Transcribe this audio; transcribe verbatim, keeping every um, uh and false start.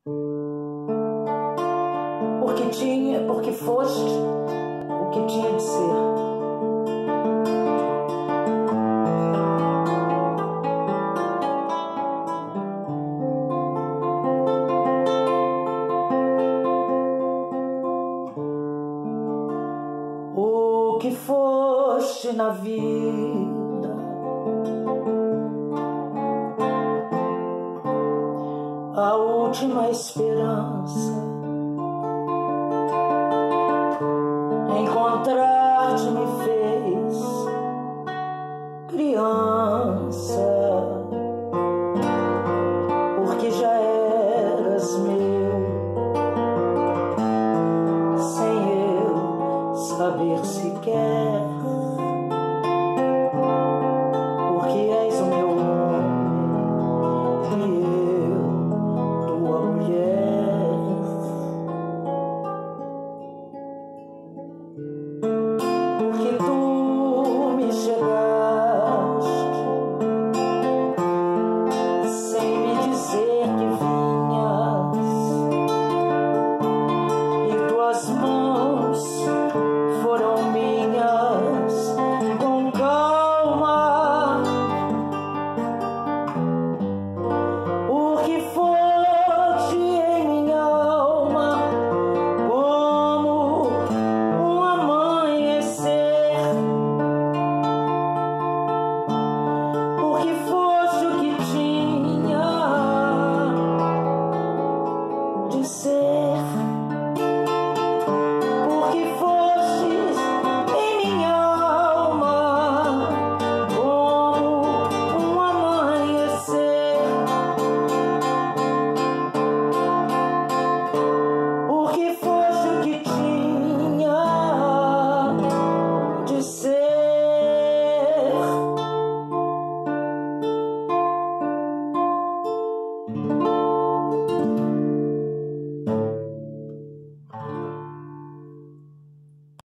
Porque tinha, porque foste o que tinha de ser. O que foste na vida, a última esperança. Encontrar-te me fez criança, porque já eras meu, sem eu saber sequer, porque és o meu homem e eu tua mulher. Porque tu me chegaste sem me dizer que vinhas, e tuas mãos foram minhas com calma. O que foste em minha alma, como um amanhecer. Porque foste o que tinha de ser.